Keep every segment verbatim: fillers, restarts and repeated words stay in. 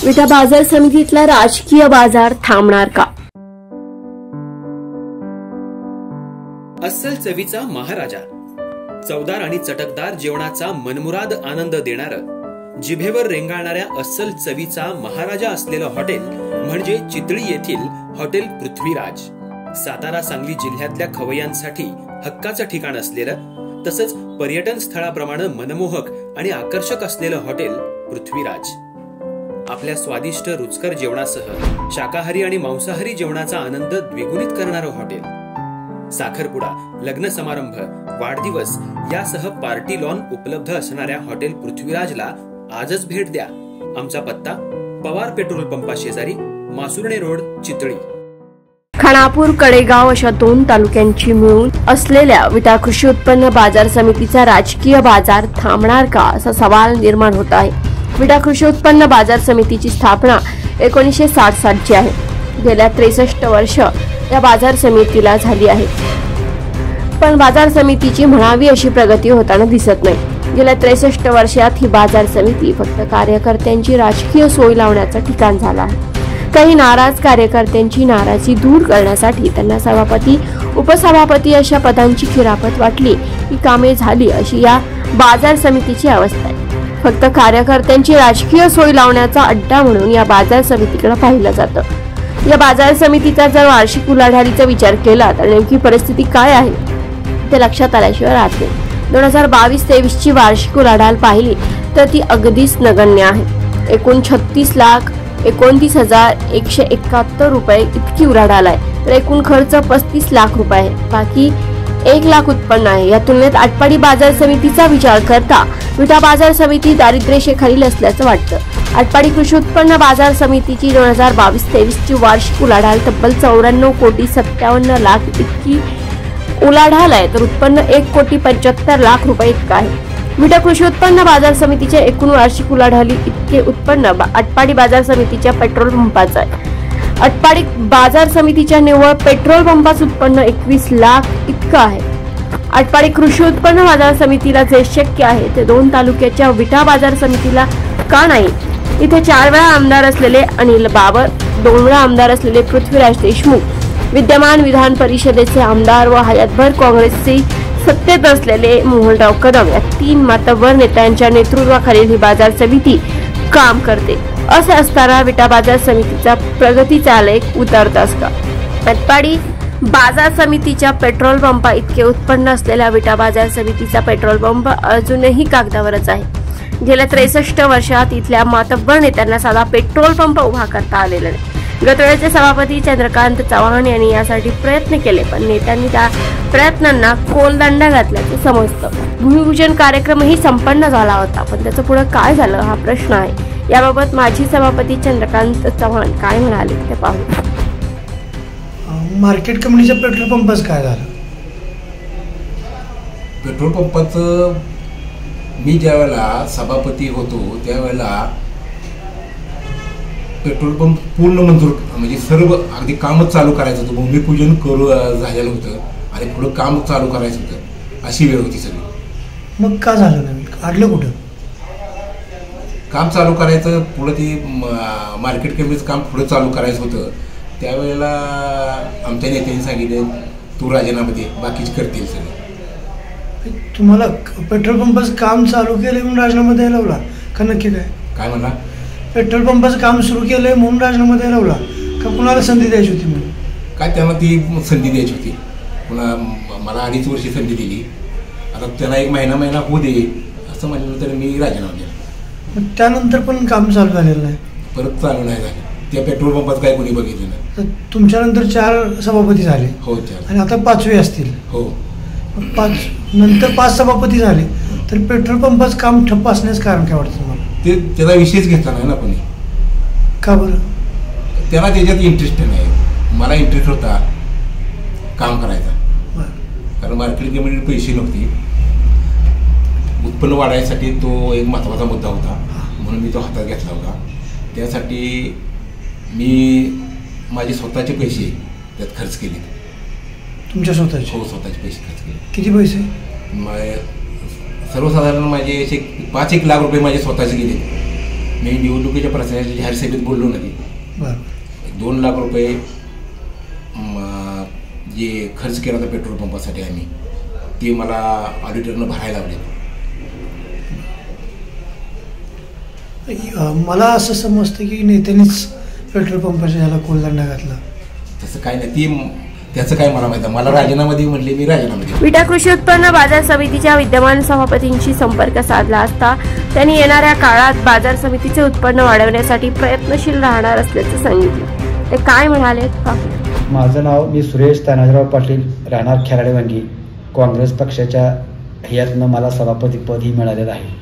विटा बाजार समितीतला राजकीय बाजार थांबणार का? अस्सल चवीचा महाराजा, चवदार आणि चटकदार जेवणाचा मनमुराद आनंद देणारं, जिभेवर रेंगाळणाऱ्या अस्सल चवीचा महाराजा असलेलं हॉटेल म्हणजे चितळी येथील हॉटेल पृथ्वीराज. सातारा सांगली जिल्ह्यातल्या खवय्यांसाठी हक्काचं ठिकाण असलेलं, तसंच पर्यटन स्थळाप्रमाणे मनमोहक आणि आकर्षक असलेलं हॉटेल पृथ्वीराज. आपल्या स्वादिष्ट रुचकर जेवणासह शाकाहारी आणि मांसाहारी जेवणाचा आनंद द्विगुणित करणारं हॉटेल. साखरपुडा, लग्न समारंभ, वाढदिवस यासह पार्टी लॉन उपलब्ध असणाऱ्या हॉटेल पृथ्वीराजला आजच भेट द्या. आमचा पत्ता पवार पेट्रोल पंपा शेजारी, मासुर्णे रोड, चितळी. खानापूर, कडेगाव अशा दोन तालुक्यांची मिळून असलेल्या विटा कृषी उत्पन्न बाजार समितीचा राजकीय बाजार थांबणार का असा सवाल निर्माण होत आहे. विटा कृषी उत्पन्न बाजार समितीची स्थापना एकोणीसशे साठ सालची आहे. गेल्या त्रेसष्ट वर्ष या बाजार समितीला झाली आहे, पण बाजार समितीची म्हणावी अशी प्रगती होताना दिसत नाही. गेल्या त्रेसष्ट वर्षात ही बाजार समिती फक्त कार्यकर्त्यांची राजकीय सोय लावण्याचं ठिकाण झालं आहे. काही नाराज कार्यकर्त्यांची नाराजी दूर करण्यासाठी त्यांना सभापती, उपसभापती अशा पदांची खिरापत वाटली की कामे झाली अशी या बाजार समितीची अवस्था आहे. फक्त कार्यकर्त्यांची राजकीय सोय लावण्याचा अड्डा म्हणून या बाजार समितीकडे पाहिलं जातं. या बाजार समितीचा जर वार्षिक उलाढालीचा विचार केला तर नेमकी परिस्थिती काय आहे ते लक्षात आल्याशिवाय राहत नाही. दोन हजार बावीस तेवीस ची वार्षिक उलाढाल पाहिली तर ती अगदीच नगण्य आहे. एकूण छत्तीस लाख एकोणतीस हजार एकशे एकाहत्तर रुपये इतकी उलाढाल आहे, तर एकूण खर्च पस्तीस लाख रुपये आहे. बाकी एक लाख उत्पन्न आहे. या तुलनेत आटपाडी बाजार समितीचा विचार करता विटा बाजार समिती दारिद्र्यरेषेखालील असल्याचं वाटतं. आटपाडी कृषी उत्पन्न बाजार समितीची दोन हजार बावीस तेवीस ची वार्षिक उलाढाल तब्बल चौऱ्याण्णव कोटी सत्तावन्न लाख इतकी उलाढाल आहे, तर उत्पन्न एक कोटी पंच्याहत्तर लाख रुपये इतकं आहे. विटा कृषी उत्पन्न बाजार समितीच्या एकूण वार्षिक उलाढाली इतके उत्पन्न आटपाडी बाजार समितीच्या पेट्रोल पंपाचं आहे. आटपाडी बाजार समितीच्या निव्वळ पेट्रोल पंपाचं उत्पन्न एकवीस लाख इतकं आहे. आटपाडी कृषी उत्पन्न बाजार समितीला जे शक्य आहे ते दोन तालुक्याच्या विटा बाजार समितीला का नाही? इथे चार वेळा आमदार असलेले अनिल बाबर, दोन वेळा आमदार असलेले पृथ्वीराज देशमुख, विद्यमान विधान परिषदेचे आमदार व हयातभर काँग्रेसचे सत्तेत असलेले मोहनराव कदम या तीन मातब्बर नेत्यांच्या नेतृत्वाखालील ही बाजार समिती काम करते. असे असताना विटा बाजार समितीचा प्रगतीचा आलेख उतरताच का? आटपाडी बाजार समितीच्या पेट्रोल पंपा इतके उत्पन्न असलेल्या विटा बाजार समितीचा पेट्रोल पंप अजूनही कागदावरच आहे. गेल्या त्रेसष्ट वर्षात इथल्या मातब्बर नेत्यांना साधा पेट्रोल पंप उभा करता आलेला नाही. गतवेळेचे सभापती चंद्रकांत चव्हाण यांनी यासाठी प्रयत्न केले, पण नेत्यांनी त्या प्रयत्नांना कोलदंडा घातल्याचे समजतं. भूमिपूजन कार्यक्रमही संपन्न झाला होता, पण त्याचं पुढे काय झालं हा प्रश्न आहे. याबाबत माजी सभापती चंद्रकांत चव्हाण काय म्हणाले ते पाहू. मार्केट कमिटीच्या पेट्रोल पंपाचं काय झालं? पेट्रोल पंपाचं मी ज्यावेळेला सभापती होतो त्यावेळेला पेट्रोल पंप पूर्ण मंजूर, म्हणजे सर्व अगदी कामच चालू करायचं होतं. भूमिपूजन करू झालेलं होतं आणि पुढं काम चालू करायचं होतं, अशी वेळ होती सगळी. मग का झालं नाही? काढलं कुठं? काम चालू करायचं, पुढं ती मार्केट कमिटीचं काम पुढं चालू करायचं होतं. त्यावेळेला आमच्या नेत्यांनी सांगितलं तू राजीनामा दे, बाकीचे करतील सगळे. तुम्हाला पेट्रोल पंपाचं काम चालू केलंय म्हणून राजीनामा द्यायला लावला का? नक्की काय काय म्हणला? पेट्रोल पंपाचं काम सुरू केलंय म्हणून राजीनामा द्यायला लावला का कुणाला संधी द्यायची होती म्हणून? काय त्यांना ती संधी द्यायची होती. पुन्हा मला अडीच वर्षी संधी दिली, आता त्यांना एक महिना महिना होऊ दे असं म्हटलं तर मी राजीनामा दिला. मग त्यानंतर पण काम चालू झालेलं नाही, परत चालू नाही झालं. त्या पेट्रोल पंपात काय कोणी बघितलं नाही. तर तुमच्यानंतर चार सभापती झाले. हो, चार. आणि आता पाचवे असतील. हो. पाच नंतर पाच सभापती झाले, तर पेट्रोल पंपाचं काम ठप्प असण्याचं कारण काय वाटतं तुम्हाला? ते त्याचा विषयच घेतला नाही ना कोणी. का बरं? त्याला त्याच्यात इंटरेस्ट नाही. मला इंटरेस्ट होता काम करायचा, कारण मार्केट कमिटीत पैसे नव्हते. उत्पन्न वाढायसाठी तो एक महत्त्वाचा मुद्दा होता, म्हणून मी तो हातात घेतला होता. त्यासाठी मी माझे स्वतःचे पैसे त्यात खर्च केले. तुमच्या स्वतःचे? हो, स्वतःचे पैसे खर्च केले. किती पैसे? सर्वसाधारण माझे असे पाच एक लाख रुपये माझे स्वतःचे गेले. मी निवडणुकीच्या प्रचाराच्या जाहीर सभेत बोललो नाही. बरं. दोन लाख रुपये जे खर्च केला होता पेट्रोल पंपासाठी आम्ही, ते मला ऑडिटरनं भरायला लावले. मला असं समजतं की नेत्यांनीच पेट्रोल पंपाच्या ह्याला कोलदंडा घातला. तसं काय नाही, ती त्याचं काय मला माहिती. मला राजीनामा दे म्हणले, मी राजीनामा दिला. विटा कृषी उत्पन्न बाजार समितीच्या विद्यमान सभापतींशी संपर्क साधला असता त्यांनी येणाऱ्या काळात बाजार समितीचे उत्पन्न वाढवण्यासाठी प्रयत्नशील राहणार असल्याचं सांगितलं. ते काय म्हणाले पाहू. माझं नाव मी सुरेश तानाजीराव पाटील, राहणार खेराडेवांगी. काँग्रेस पक्षाच्या ह्यातनं मला सभापतीपदही मिळालेलं आहे.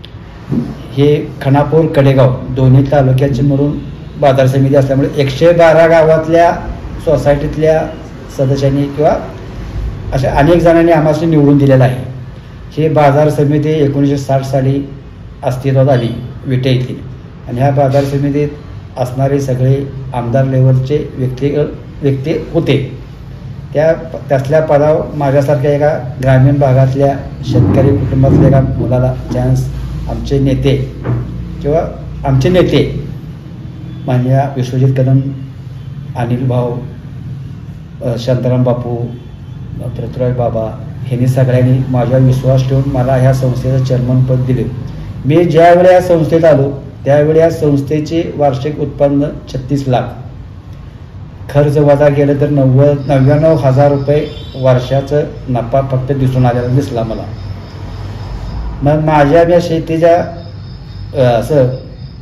हे खानापूर कडेगाव दोन्ही तालुक्याचे मिळून बाजार समिती असल्यामुळे एकशे बारा गावातल्या सोसायटीतल्या सदस्यांनी किंवा अशा अनेक जणांनी आम्हाला निवडून दिलेलं आहे. ही बाजार समिती एकोणीसशे साठ साली अस्तित्वात आली विटे येथील, आणि ह्या बाजार समितीत असणारे सगळे आमदार लेवलचे व्यक्ती व्यक्ती होते. त्या त्यातल्या पदावर माझ्यासारख्या एका ग्रामीण भागातल्या शेतकरी कुटुंबातल्या एका मुलाला चान्स आमचे नेते किंवा आमचे नेते माननीय विश्वजित कदम, अनिल भाऊ, शांताराम बापू, पृथ्वीराज बाबा ह्यांनी सगळ्यांनी माझ्यावर विश्वास ठेवून मला ह्या संस्थेचं चेअरमनपद दिले. मी ज्यावेळी या संस्थेत आलो त्यावेळी या संस्थेचे वार्षिक उत्पन्न छत्तीस लाख, खर्च वजा केलं तर नव्वद नव्याण्णव हजार रुपये वर्षाचं नफा फक्त दिसून आलेला दिसला मला. मग माझ्या या शेतीच्या असं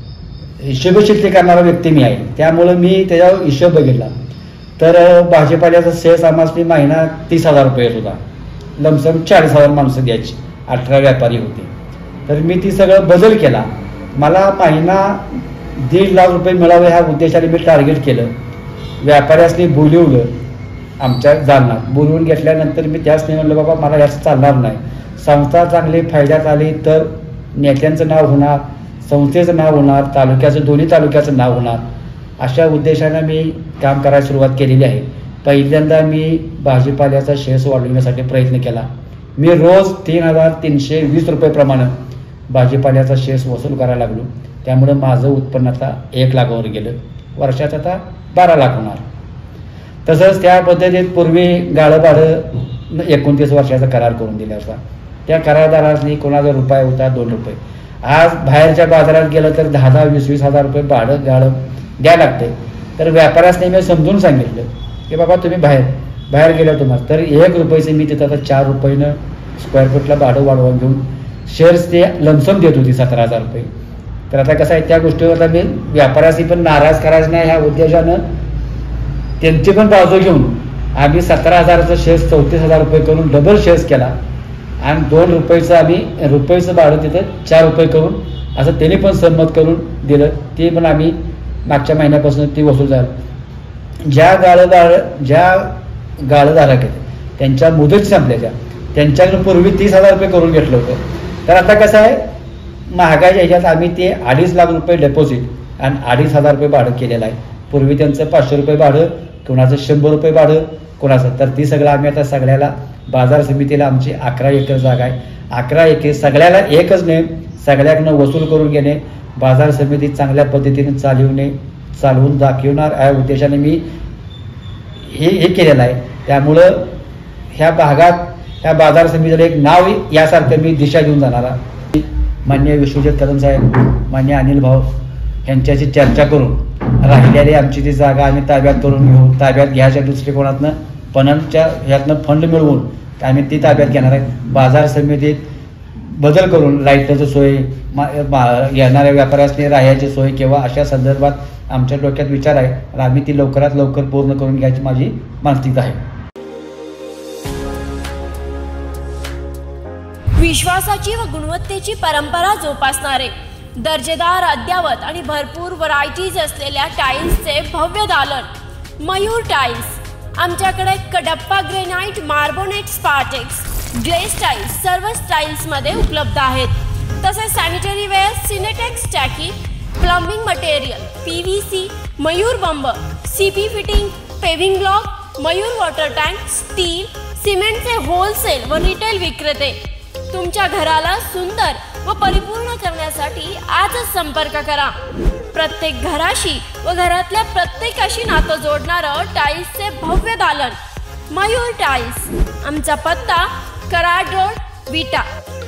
हिशोबशेती करणारा व्यक्ती मी आहे, त्यामुळं मी त्याच्यावर हिशोब बघितला तर भाजीपाल्याचा सेल्स आम्हाला महिना तीस हजार रुपये येत होता. लमसम चाळीस हजार माणसं द्यायची, अठरा व्यापारी होते. तर मी ती सगळं बदल केला. मला महिना दीड लाख रुपये मिळावे ह्या उद्देशाने मी टार्गेट केलं. व्यापाऱ्यासनी बोलवलं, आमच्या जालनात बोलवून घेतल्यानंतर मी त्याच म्हणलं बाबा मला ह्याचं चालणार नाही, संस्था चांगली फायद्यात आली तर नेत्यांचं नाव होणार, संस्थेचं नाव होणार, तालुक्याचं दोन्ही तालुक्याचं नाव होणार, अशा उद्देशानं मी काम करायला सुरुवात केलेली आहे. पहिल्यांदा मी भाजीपाल्याचा शेअर्स वाढवण्यासाठी प्रयत्न केला. मी रोज तीन हजार तीनशे वीस रुपये प्रमाणे भाजीपाल्याचा शेअर्स वसूल करायला लागलो. त्यामुळे माझं उत्पन्न आता एक लाखावर गेलं, वर्षाचं आता बारा लाख होणार. तसंच त्या पद्धतीत पूर्वी गाळं भाडं एकोणतीस वर्षाचा करार करून दिला होता. त्या करारदारांनी कोणाचा रुपये होता दोन रुपये. आज बाहेरच्या बाजारात गेलं तर दहा दहा वीस वीस हजार रुपये भाडं गाळं द्यायला लागते. तर व्यापाऱ्यासनी मी समजून सांगितलं की बाबा तुम्ही बाहेर बाहेर गेलं तुम्हाला तर एक रुपयाचे मी तिथं आता चार रुपयानं स्क्वेअर फूटला भाडं वाढवून घेऊन शेअर्स ते लमसम देत होती सतरा हजार रुपये. तर आता कसं आहे त्या गोष्टीवर मी व्यापाऱ्याशी पण नाराज करायचं नाही ह्या उद्देशानं त्यांची पण बाजू घेऊन आम्ही सतरा हजाराचं शेअर्स चौतीस हजार रुपये करून डबल शेअर्स केला आणि दोन रुपयाचं आम्ही रुपयाचं भाडं तिथं चार रुपये करून असं त्यांनी पण संमत करून दिलं. ते पण आम्ही मागच्या महिन्यापासून ती वसूल झालं. ज्या गाळदार ज्या गाळधारक आहेत त्यांच्या मुदत संपल्याच्या त्यांच्याकडून पूर्वी तीस हजार रुपये करून घेतलं होतं. तर आता कसं आहे महागाईच्या ह्याच्यात आम्ही ते अडीच लाख रुपये डेपॉझिट आणि अडीच हजार रुपये भाडं केलेलं आहे. पूर्वी त्यांचं पाचशे रुपये भाडं, कोणाचं शंभर रुपये भाडं, कोणाचं तर ती सगळं आम्ही आता सगळ्याला बाजार समितीला आमची अकरा एकर जागा आहे. अकरा एकर सगळ्याला एकच नाही सगळ्यांकडनं वसूल करून घेणे, बाजार समिती चांगल्या पद्धतीने चालवणे चालवून दाखवणार या उद्देशाने मी हे हे केलेलं आहे. त्यामुळं ह्या भागात ह्या बाजार समितीला एक नाव यासारखं मी दिशा घेऊन जाणार आहे. माननीय विश्वजित कदम साहेब, माननीय अनिल भाऊ यांच्याशी चर्चा करून राहिलेली आमची ती जागा आम्ही ताब्यात करून घेऊ. ताब्यात घ्यायच्या दृष्टिकोनातनं पणनच्या ह्यातनं फंड मिळवून आम्ही ती ताब्यात घेणार आहे. बाजार समितीत बदल करून लाईटचं सोय, येणाऱ्या व्यापाऱ्यांनी राहायची सोय किंवा अशा संदर्भात आमच्या डोक्यात विचार आहे आणि आम्ही ती लवकरात लवकर पूर्ण करून घ्यायची माझी मानसिकता आहे. विश्वासाची व गुणवत्तेची परंपरा जोपासणारे दर्जेदार, अद्यावत आणि भरपूर व्हरायटीज असलेल्या टाईल्सचे भव्य दालन मयूर टाईल्स. आमच्याकडे Kadappa granite, marbonite, spartex, glaze tiles सर्व स्टाईल्समध्ये उपलब्ध आहेत. तसेच सॅनिटरी वेअर, सिनेटेक्स टॅकी, plumbing material, P V C, Mayur बंब, C P fitting, paving block, Mayur water tank, steel, सिमेंटचे होलसेल व रिटेल विक्रेते तुमच्या घराला सुंदर व परिपूर्ण करण्यासाठी आजच संपर्क करा। प्रत्येक घराशी व घरातल्या प्रत्येकाशी नातं जोडणारं टाईल्सचे भव्य दालन मयूर टाईल्स। आमचा पत्ता कराड रोड विटा।